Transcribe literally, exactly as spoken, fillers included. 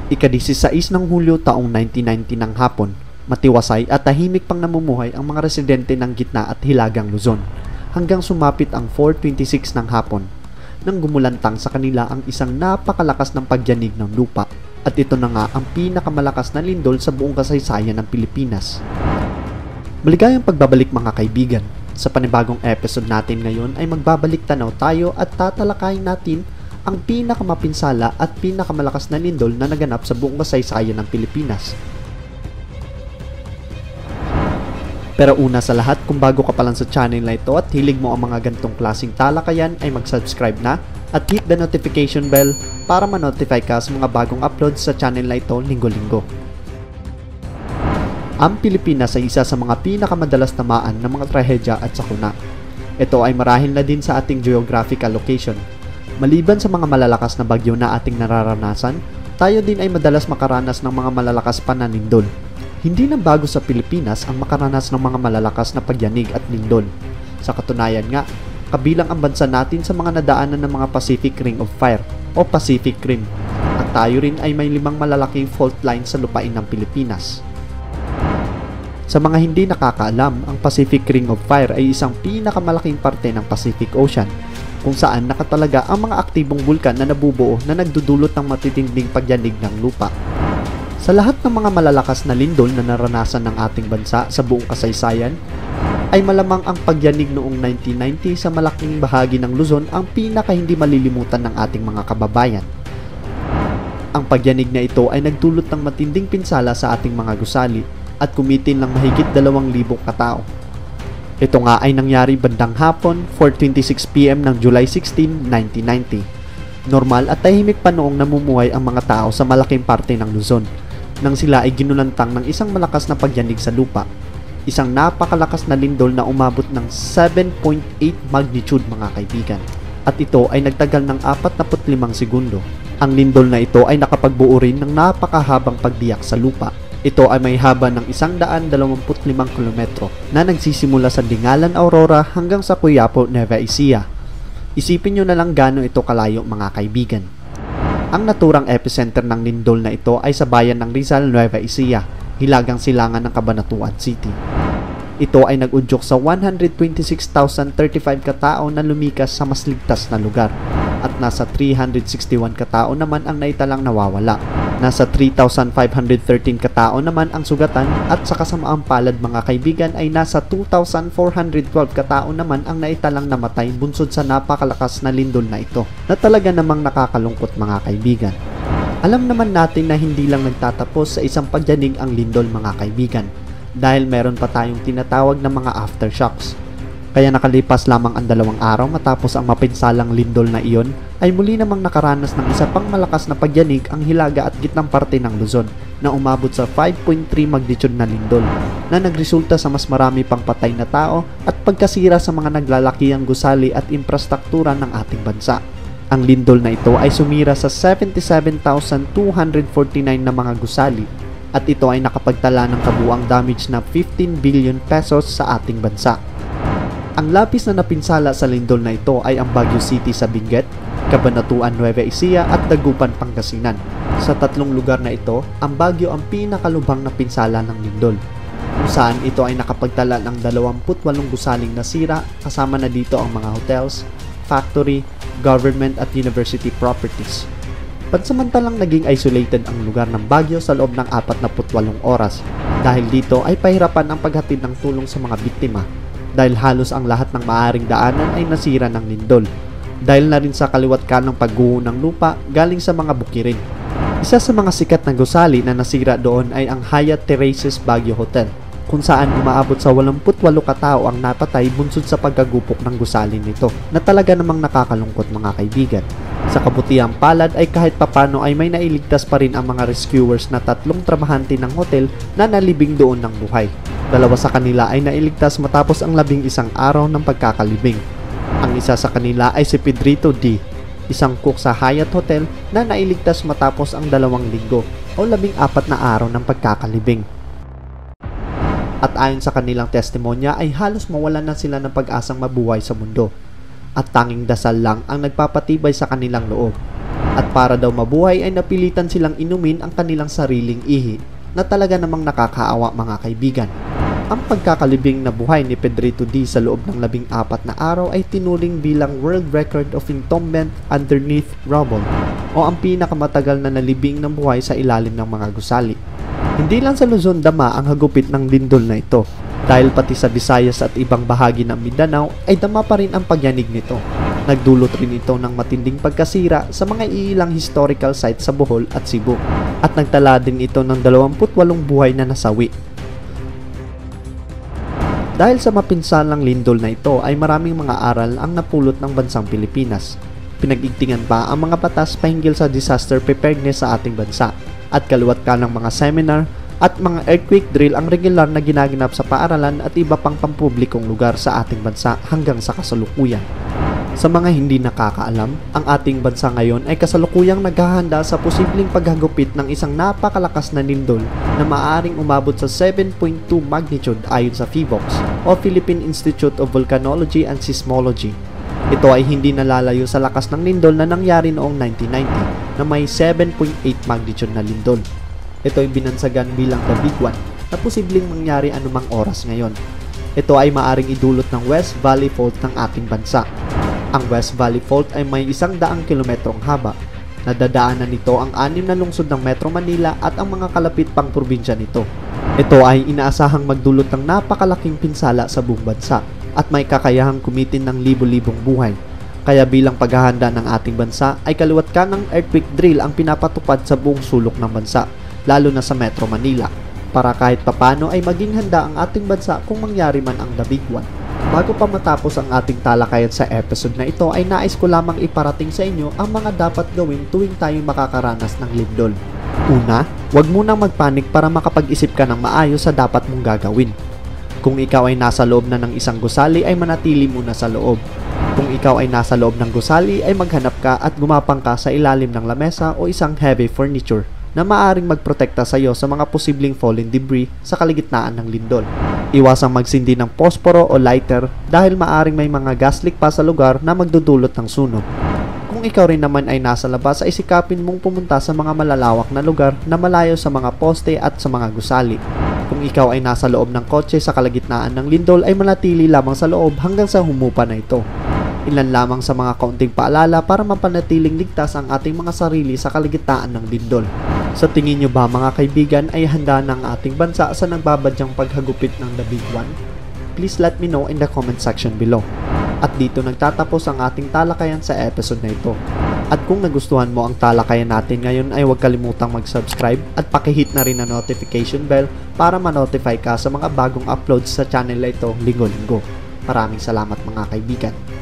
Ika-disisays ng Hulyo taong nineteen ninety ng hapon, matiwasay at tahimik pang namumuhay ang mga residente ng gitna at hilagang Luzon hanggang sumapit ang four twenty-six ng hapon nang gumulantang sa kanila ang isang napakalakas ng pagyanig ng lupa at ito na nga ang pinakamalakas na lindol sa buong kasaysayan ng Pilipinas. Maligayang pagbabalik mga kaibigan. Sa panibagong episode natin ngayon ay magbabalik tanaw tayo at tatalakayin natin ang pinakamapinsala at pinakamalakas na lindol na naganap sa buong kasaysayan ng Pilipinas. Pero una sa lahat, kung bago ka pa lang sa channel na ito at hilig mo ang mga gantong klaseng talakayan ay mag-subscribe na at hit the notification bell para ma-notify ka sa mga bagong uploads sa channel na ito linggo-linggo. Ang Pilipinas ay isa sa mga pinakamadalas tamaan ng mga trahedya at sakuna. Ito ay marahil na din sa ating geographical location. Maliban sa mga malalakas na bagyo na ating nararanasan, tayo din ay madalas makaranas ng mga malalakas pa na lindol. Hindi na bago sa Pilipinas ang makaranas ng mga malalakas na pagyanig at lindol. Sa katunayan nga, kabilang ang bansa natin sa mga nadaanan ng mga Pacific Ring of Fire o Pacific Rim. At tayo rin ay may limang malalaking fault line sa lupain ng Pilipinas. Sa mga hindi nakakaalam, ang Pacific Ring of Fire ay isang pinakamalaking parte ng Pacific Ocean kung saan nakatalaga ang mga aktibong bulkan na nabubuo na nagdudulot ng matitinding pagyanig ng lupa. Sa lahat ng mga malalakas na lindol na naranasan ng ating bansa sa buong kasaysayan, ay malamang ang pagyanig noong nineteen ninety sa malaking bahagi ng Luzon ang pinaka hindi malilimutan ng ating mga kababayan. Ang pagyanig na ito ay nagdulot ng matinding pinsala sa ating mga gusali at kumitin ng mahigit dalawang libong katao. Ito nga ay nangyari bandang hapon, four twenty-six p m ng July sixteenth, nineteen ninety. Normal at tahimik pa noong namumuhay ang mga tao sa malaking parte ng Luzon nang sila ay ginulantang ng isang malakas na pagyanig sa lupa. Isang napakalakas na lindol na umabot ng seven point eight magnitude mga kaibigan. At ito ay nagtagal ng forty-five segundo. Ang lindol na ito ay nakapagbuo rin ng napakahabang pagbiyak sa lupa. Ito ay may haba ng one hundred twenty-five kilometro na nagsisimula sa Dingalan, Aurora hanggang sa Quiapo, Nueva Ecija. Isipin nyo na lang gaano ito kalayo mga kaibigan. Ang naturang epicenter ng lindol na ito ay sa bayan ng Rizal, Nueva Ecija, hilagang silangan ng Cabanatuan City. Ito ay nag-udyok sa one hundred twenty-six thousand thirty-five katao na lumikas sa mas ligtas na lugar at nasa three hundred sixty-one katao naman ang naitalang nawawala. Nasa three thousand five hundred thirteen katao naman ang sugatan at sa kasamaang palad mga kaibigan ay nasa two thousand four hundred twelve katao naman ang naitalang namatay bunsod sa napakalakas na lindol na ito na talaga namang nakakalungkot mga kaibigan. Alam naman natin na hindi lang nagtatapos sa isang pagyanig ang lindol mga kaibigan dahil meron pa tayong tinatawag na mga aftershocks. Kaya nakalipas lamang ang dalawang araw matapos ang mapinsalang lindol na iyon ay muli namang nakaranas ng isa pang malakas na pagyanig ang hilaga at gitnang parte ng Luzon na umabot sa five point three magnitude na lindol na nagresulta sa mas marami pang patay na tao at pagkasira sa mga naglalakihang gusali at infrastruktura ng ating bansa. Ang lindol na ito ay sumira sa seventy-seven thousand two hundred forty-nine na mga gusali at ito ay nakapagtala ng kabuuang damage na fifteen billion pesos sa ating bansa. Ang lapis na napinsala sa lindol na ito ay ang Baguio City sa Benguet, Cabanatuan, Nueva Ecija at Dagupan, Pangasinan. Sa tatlong lugar na ito, ang Baguio ang pinakalubhang na pinsala ng lindol, kung saan ito ay nakapagtala ng twenty-eight gusaling nasira kasama na dito ang mga hotels, factory, government at university properties. Pansamantalang naging isolated ang lugar ng Baguio sa loob ng forty-eight oras dahil dito ay pahirapan ang paghatid ng tulong sa mga biktima. Dahil halos ang lahat ng maaaring daanan ay nasira ng lindol. Dahil na rin sa kaliwat kanang pagguho ng lupa galing sa mga bukirin. Isa sa mga sikat na gusali na nasira doon ay ang Hyatt Terraces Baguio Hotel, kung saan umaabot sa eighty-eight katao ang napatay bunsod sa pagkagupok ng gusali nito na talaga namang nakakalungkot mga kaibigan. Sa kabutihang palad ay kahit papano ay may nailigtas pa rin ang mga rescuers na tatlong trabahante ng hotel na nalibing doon ng buhay. Dalawa sa kanila ay nailigtas matapos ang labing isang araw ng pagkakalibing. Ang isa sa kanila ay si Pedrito D, isang cook sa Hyatt Hotel na nailigtas matapos ang dalawang linggo o labing apat na araw ng pagkakalibing. At ayon sa kanilang testimonya ay halos mawalan na sila ng pag-asang mabuhay sa mundo. At tanging dasal lang ang nagpapatibay sa kanilang loob. At para daw mabuhay ay napilitan silang inumin ang kanilang sariling ihi na talaga namang nakakaawa mga kaibigan. Ang pagkakalibing na buhay ni Pedrito D sa loob ng labing apat na araw ay tinuring bilang World Record of Entombment Underneath Rubble o ang pinakamatagal na nalibing ng buhay sa ilalim ng mga gusali. Hindi lang sa Luzon dama ang hagupit ng lindol na ito, dahil pati sa Visayas at ibang bahagi ng Mindanao ay dama pa rin ang pagyanig nito. Nagdulot rin ito ng matinding pagkasira sa mga iilang historical sites sa Bohol at Cebu, at nagtala din ito ng dalawampu't walong buhay na nasawi. Dahil sa mapinsalang lindol na ito ay maraming mga aral ang napulot ng bansang Pilipinas. Pinag-igtingan pa ang mga batas pahinggil sa disaster preparedness sa ating bansa, at kaluwat ka ng mga seminar at mga earthquake drill ang regular na ginaganap sa paaralan at iba pang pampublikong lugar sa ating bansa hanggang sa kasalukuyan. Sa mga hindi nakakaalam, ang ating bansa ngayon ay kasalukuyang naghahanda sa posibleng paghagupit ng isang napakalakas na lindol na maaaring umabot sa seven point two magnitude ayon sa PHIVOLCS o Philippine Institute of Volcanology and Seismology. Ito ay hindi nalalayo sa lakas ng lindol na nangyari noong nineteen ninety na may seven point eight magnitude na lindol. Ito ay binansagan bilang the big one na posibleng mangyari anumang oras ngayon. Ito ay maaring idulot ng West Valley Fault ng ating bansa. Ang West Valley Fault ay may isang daang kilometrong haba. Nadadaanan nito ang anim na lungsod ng Metro Manila at ang mga kalapit pang probinsya nito. Ito ay inaasahang magdulot ng napakalaking pinsala sa buong bansa at may kakayahang kumitin ng libo-libong buhay. Kaya bilang paghahanda ng ating bansa ay kaluwat ka ng earthquake drill ang pinapatupad sa buong sulok ng bansa, lalo na sa Metro Manila, para kahit papano ay maging handa ang ating bansa kung mangyari man ang the big one. Bago pa matapos ang ating talakayan sa episode na ito ay nais ko lamang iparating sa inyo ang mga dapat gawin tuwing tayo makakaranas ng lindol. Una, huwag munang magpanik para makapag-isip ka ng maayos sa dapat mong gagawin. Kung ikaw ay nasa loob na ng isang gusali ay manatili muna sa loob. Kung ikaw ay nasa loob ng gusali ay maghanap ka at gumapang ka sa ilalim ng lamesa o isang heavy furniture na maaaring magprotekta sa iyo sa mga posibleng fallen debris sa kaligitnaan ng lindol. Iwasang magsindi ng posporo o lighter dahil maaaring may mga gas leak pa sa lugar na magdudulot ng sunog. Kung ikaw rin naman ay nasa labas ay sikapin mong pumunta sa mga malalawak na lugar na malayo sa mga poste at sa mga gusali. Kung ikaw ay nasa loob ng kotse sa kalagitnaan ng lindol ay manatili lamang sa loob hanggang sa humupa na ito. Ilan lamang sa mga kaunting paalala para mapanatiling ligtas ang ating mga sarili sa kalagitnaan ng lindol. Sa tingin nyo ba mga kaibigan ay handa ng ating bansa sa nagbabadyang paghagupit ng the big one? Please let me know in the comment section below. At dito nagtatapos ang ating talakayan sa episode na ito. At kung nagustuhan mo ang talakayan natin ngayon ay huwag kalimutang mag-subscribe at pakihit na rin ang notification bell para ma-notify ka sa mga bagong uploads sa channel na ito linggo-linggo. Maraming salamat mga kaibigan.